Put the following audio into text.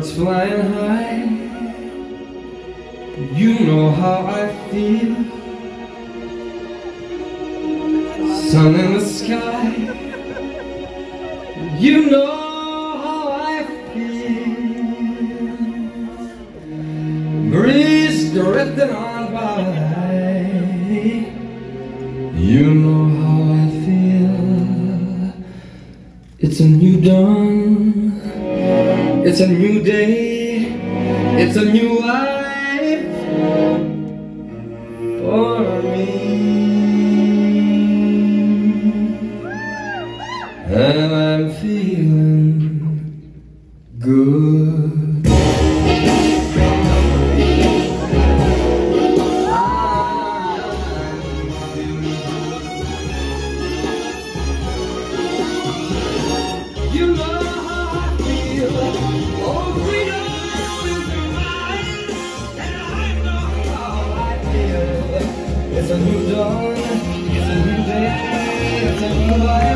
birds flying high. You know how I feel. Sun in the sky. You know how I feel. Breeze drifting on by. You know how I feel. It's a new dawn. It's a new day. It's a new life for me. And I'm feeling good. You know how I feel. Oh, freedom is mine, and I know how I feel. It's a new dawn, it's a new day, it's a new life.